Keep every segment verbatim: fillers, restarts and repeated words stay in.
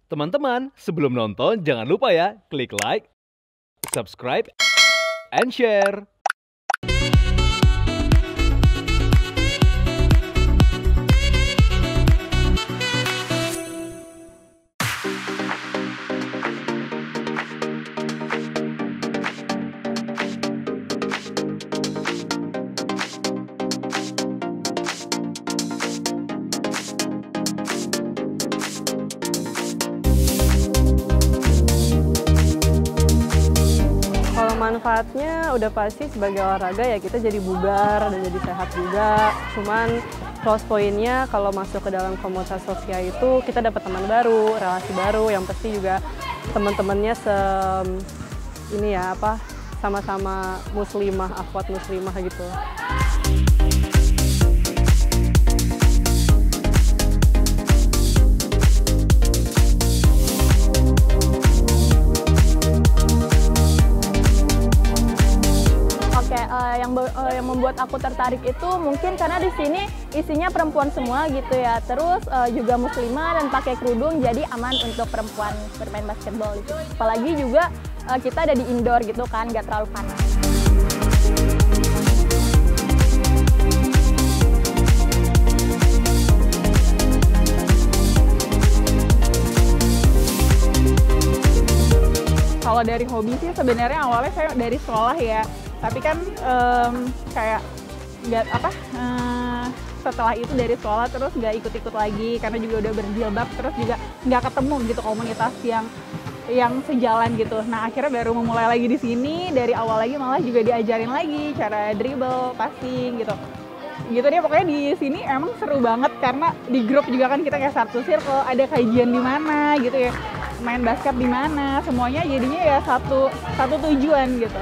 Teman-teman, sebelum nonton jangan lupa ya klik like, subscribe, and share. Manfaatnya udah pasti sebagai olahraga ya kita jadi bugar dan jadi sehat juga. Cuman plus poinnya kalau masuk ke dalam komunitas sosial itu kita dapat teman baru, relasi baru, yang pasti juga teman-temannya se ini ya apa sama-sama muslimah, akhwat muslimah gitu. Uh, yang, uh, yang membuat aku tertarik itu mungkin karena di sini isinya perempuan semua gitu ya. Terus uh, juga muslimah dan pakai kerudung, jadi aman untuk perempuan bermain basketball itu. Apalagi juga uh, kita ada di indoor gitu kan, nggak terlalu panas. Kalau dari hobi sih sebenarnya awalnya saya dari sekolah ya. Tapi kan um, kayak nggak apa uh, setelah itu dari sekolah terus nggak ikut-ikut lagi karena juga udah berjilbab, terus juga nggak ketemu gitu komunitas yang yang sejalan gitu. Nah akhirnya baru memulai lagi di sini, dari awal lagi malah juga diajarin lagi cara dribble, passing gitu. Gitu deh pokoknya di sini emang seru banget karena di grup juga kan kita kayak satu circle, ada kajian di mana gitu ya, main basket di mana, semuanya jadinya ya satu satu tujuan gitu.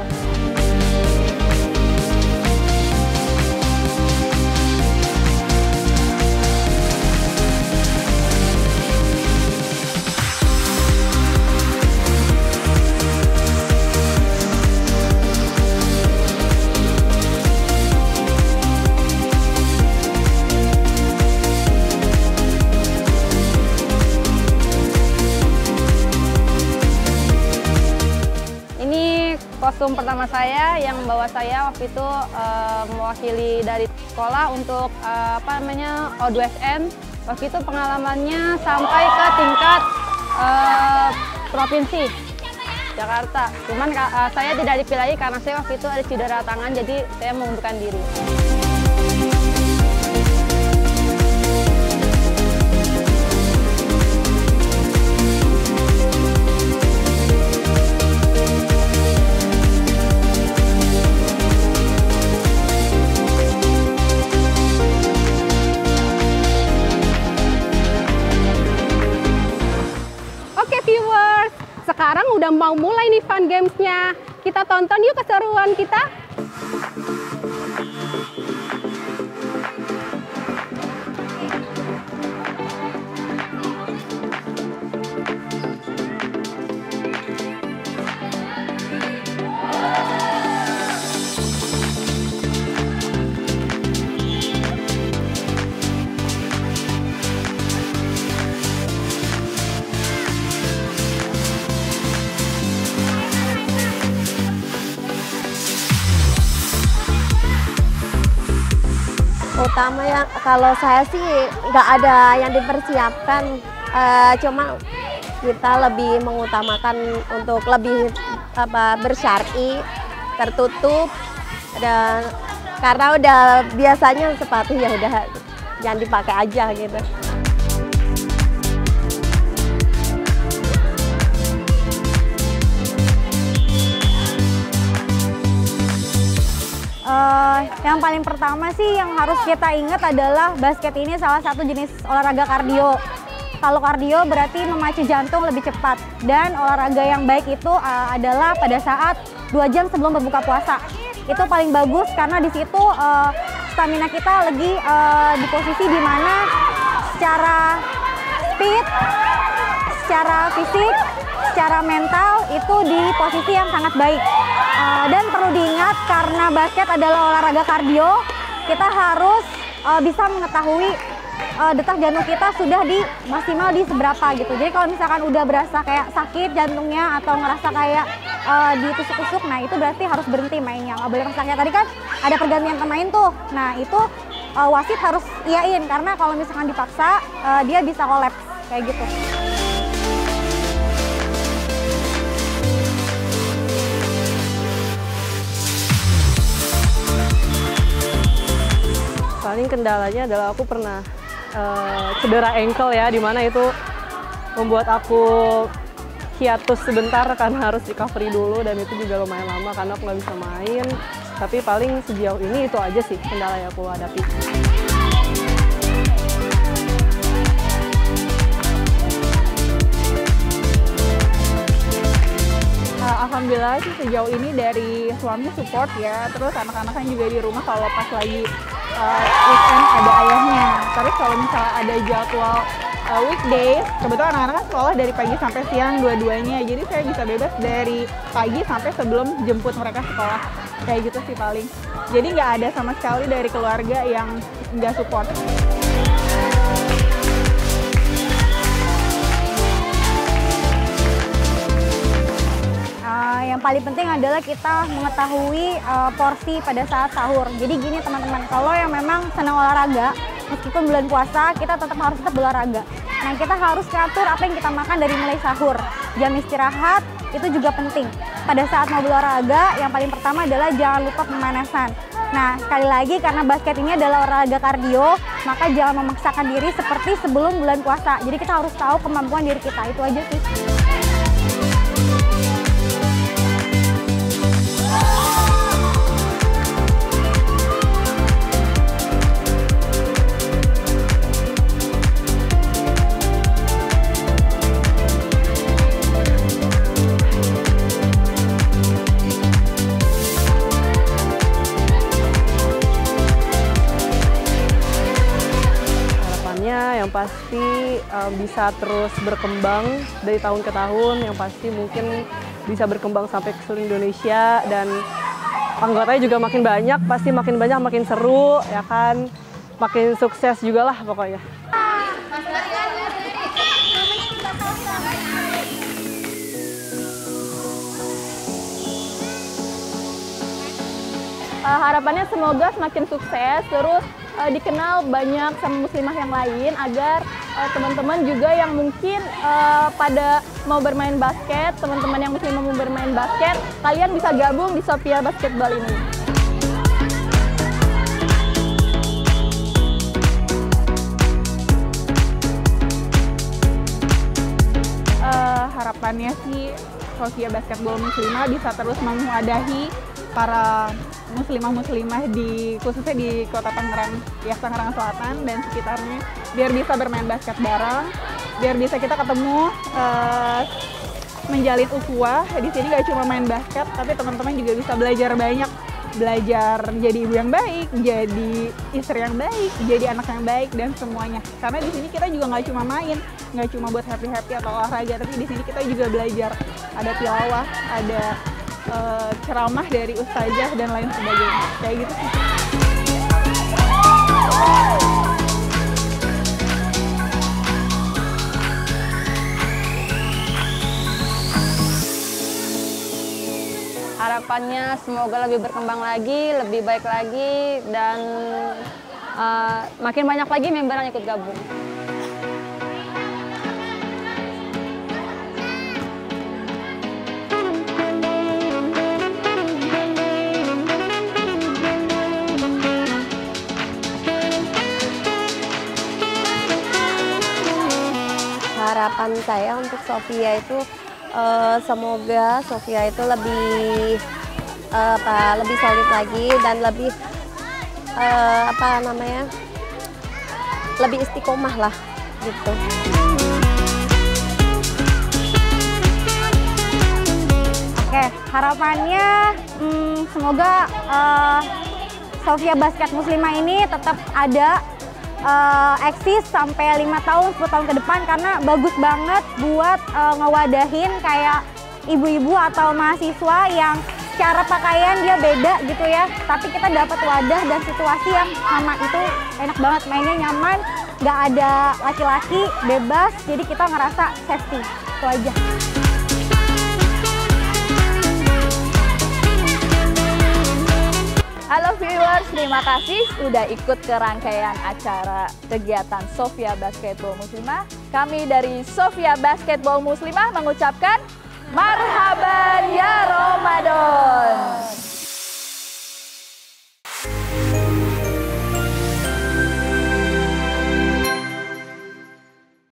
Kostum pertama saya yang membawa saya waktu itu uh, mewakili dari sekolah untuk uh, apa namanya O dua S N. Waktu itu pengalamannya sampai ke tingkat uh, provinsi Jakarta. Cuman uh, saya tidak dipilih karena saya waktu itu ada cedera tangan, jadi saya mengundurkan diri. Sekarang udah mau mulai nih fun games-nya. Kita tonton yuk keseruan kita. Utama yang kalau saya sih nggak ada yang dipersiapkan, uh, cuma kita lebih mengutamakan untuk lebih apa bersyar'i, tertutup, dan karena udah biasanya sepatu ya udah jangan dipakai aja gitu. Uh, yang paling pertama sih yang harus kita ingat adalah basket ini salah satu jenis olahraga kardio. Kalau kardio berarti memacu jantung lebih cepat, dan olahraga yang baik itu uh, adalah pada saat dua jam sebelum berbuka puasa. Itu paling bagus karena di situ uh, stamina kita lagi uh, di posisi di mana secara speed, secara fisik, secara mental itu di posisi yang sangat baik. Uh, dan perlu diingat karena basket adalah olahraga kardio, kita harus uh, bisa mengetahui uh, detak jantung kita sudah di maksimal di seberapa gitu. Jadi kalau misalkan udah berasa kayak sakit jantungnya atau ngerasa kayak uh, ditusuk-tusuk, nah itu berarti harus berhenti mainnya, nggak boleh sakit. Tadi kan ada pergantian pemain tuh, nah itu uh, wasit harus iyain karena kalau misalkan dipaksa uh, dia bisa kolaps kayak gitu. Paling kendalanya adalah aku pernah uh, cedera ankle ya, dimana itu membuat aku hiatus sebentar karena harus recovery dulu, dan itu juga lumayan lama karena aku nggak bisa main. Tapi paling sejauh ini itu aja sih kendala yang aku hadapi. Alhamdulillah sih sejauh ini dari suami support ya, terus anak-anaknya juga di rumah kalau pas lagi uh, weekend ada ayahnya. Terus kalau misalnya ada jadwal uh, weekdays, kebetulan anak-anak kan sekolah dari pagi sampai siang dua-duanya, jadi saya bisa bebas dari pagi sampai sebelum jemput mereka sekolah. Kayak gitu sih paling. Jadi nggak ada sama sekali dari keluarga yang nggak support. Uh, yang paling penting adalah kita mengetahui uh, porsi pada saat sahur. Jadi gini teman-teman, kalau yang memang senang olahraga, meskipun bulan puasa, kita tetap harus tetap berolahraga. Nah, kita harus ngatur apa yang kita makan dari mulai sahur. Jam istirahat itu juga penting. Pada saat mau berolahraga, yang paling pertama adalah jangan lupa pemanasan. Nah, sekali lagi karena basket ini adalah olahraga kardio, maka jangan memaksakan diri seperti sebelum bulan puasa. Jadi kita harus tahu kemampuan diri kita, itu aja sih. Yang pasti um, bisa terus berkembang dari tahun ke tahun, yang pasti mungkin bisa berkembang sampai ke seluruh Indonesia, dan anggotanya juga makin banyak, pasti makin banyak makin seru ya kan, makin sukses juga lah pokoknya. Uh, harapannya semoga semakin sukses, terus uh, dikenal banyak sama muslimah yang lain, agar uh, teman-teman juga yang mungkin uh, pada mau bermain basket, teman-teman yang muslimah mau bermain basket, kalian bisa gabung di Sophia Basketball ini. Uh, harapannya sih Sophia Basketball Muslimah bisa terus mewadahi para muslimah-muslimah di khususnya di Kota Tangerang, ya Tangerang Selatan dan sekitarnya, biar bisa bermain basket bareng, biar bisa kita ketemu, uh, menjalin ukhuwah. Di sini gak cuma main basket, tapi teman-teman juga bisa belajar banyak, belajar jadi ibu yang baik, jadi istri yang baik, jadi anak yang baik, dan semuanya. Karena di sini kita juga nggak cuma main, nggak cuma buat happy-happy atau olahraga, tapi di sini kita juga belajar, ada tilawah, ada Uh, ceramah dari ustazah dan lain sebagainya, kayak gitu sih. Harapannya semoga lebih berkembang lagi, lebih baik lagi, dan uh, makin banyak lagi member yang ikut gabung. Harapan saya untuk Sophia itu uh, semoga Sophia itu lebih uh, apa lebih solid lagi dan lebih uh, apa namanya lebih istiqomah lah gitu. Oke, harapannya hmm, semoga uh, Sophia Basket Muslimah ini tetap ada, uh, eksis sampai lima tahun, sepuluh tahun ke depan, karena bagus banget buat uh, ngewadahin kayak ibu-ibu atau mahasiswa yang cara pakaian dia beda gitu ya, tapi kita dapat wadah dan situasi yang sama. Itu enak banget, mainnya nyaman, nggak ada laki-laki, bebas, jadi kita ngerasa safety. Itu aja. Halo viewers, terima kasih sudah ikut ke rangkaian acara kegiatan Sofia Basketball Muslimah. Kami dari Sofia Basketball Muslimah mengucapkan marhaban ya Ramadan.